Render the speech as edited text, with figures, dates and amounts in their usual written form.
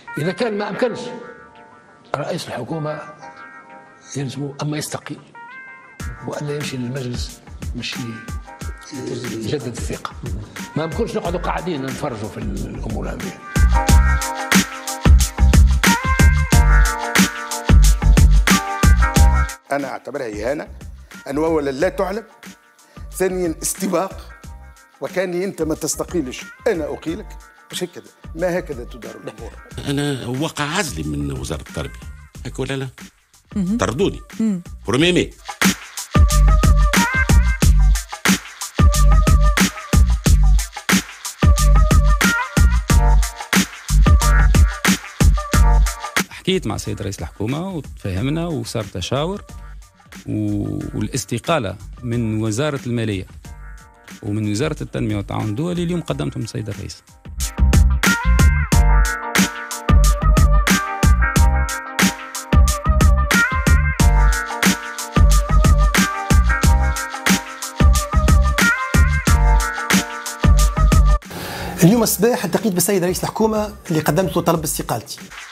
إذا كان ما أمكنش رئيس الحكومة يلزم أما يستقيل وألا يمشي للمجلس مش يجدد الثقة. ما يمكنش نقعدوا قاعدين نتفرجوا في الأمور هذه. أنا أعتبرها إهانة، أنه أولا لا تعلم، ثانيا استباق، وكاني أنت ما تستقيلش أنا أقيلك. مش هكذا، ما هكذا تدار الأمور. أنا وقع عزلي من وزارة التربية، هيك ولا لا؟ طردوني بروميي مي. حكيت مع السيد رئيس الحكومة وتفاهمنا وصار تشاور، والاستقالة من وزارة المالية ومن وزارة التنمية والتعاون الدولي اليوم قدمتهم السيد الرئيس. اليوم الصباح التقيت بالسيد رئيس الحكومة اللي قدمت له طلب باستقالتي.